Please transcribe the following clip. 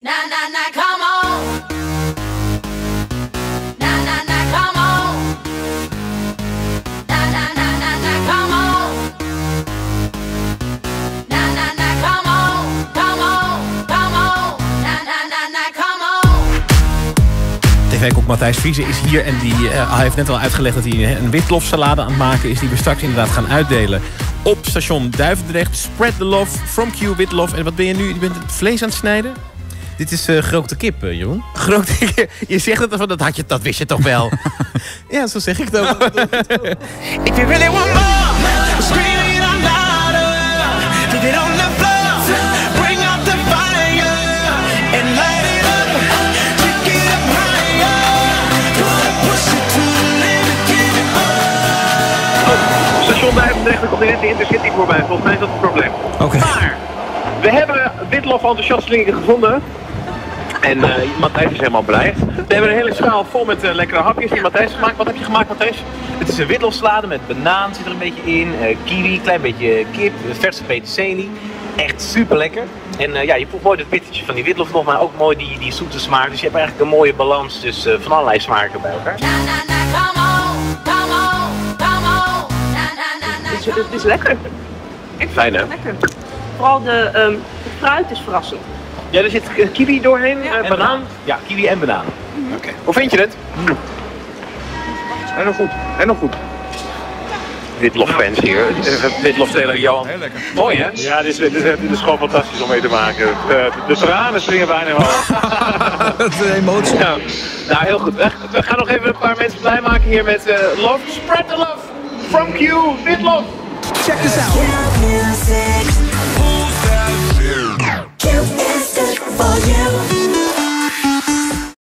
Na na na, come on. Na na na, come on. Na na na na na, come on. Na na na, come on, come on, come on. Na na na na, come on. TV-kok Matthijs Friese is hier en hij heeft net al uitgelegd dat hij een witlofsalade aan het maken is die we straks inderdaad gaan uitdelen op station Duivendrecht. Spread the love from Q Witlof. En wat ben je nu? Je bent het vlees aan het snijden? Dit is gerookte kip, Jeroen. Gerookte kip. Je zegt het ervan, dat wist je toch wel? Ja, zo zeg ik het ook. If you really want more, scream it out louder. Leave it on the floor, bring out the fire and light it up, take it up higher. Gonna push it to the limit, give it more. Station Duivendrecht, er komt net de Intercity voorbij. Volgens mij is dat het probleem. Oké. Maar we hebben witlof enthousiastelingen gevonden. En Matthijs is helemaal blij. We hebben een hele schaal vol met lekkere hapjes die Matthijs heeft gemaakt. Wat heb je gemaakt, Matthijs? Het is een witlofsalade met banaan, zit er een beetje in. Kiwi, klein beetje kip, verse peterselie. Echt super lekker. En ja, je proeft mooi het bittertje van die witlof nog, maar ook mooi die zoete smaak. Dus je hebt eigenlijk een mooie balans tussen van allerlei smaken bij elkaar. Na na na, come on, come on, come on. Na na na na. Het is lekker. Echt fijn, hè? Lekker. Vooral de fruit is verrassend. Ja, er zit kiwi doorheen, Ja. banaan. Ja, kiwi en banaan. Oké. Hoe vind je het? En nog goed. En nog goed. Witloffans hier. Witlofsteler Johan. Heel lekker. Mooi, hè? Ja, dit is gewoon fantastisch om mee te maken. De tranen springen bijna omhoog. De emotie. Ja. Nou, heel goed. We gaan nog even een paar mensen blij maken hier met Love. Spread the love from Q. Witlof. Check this out. Q is good for you.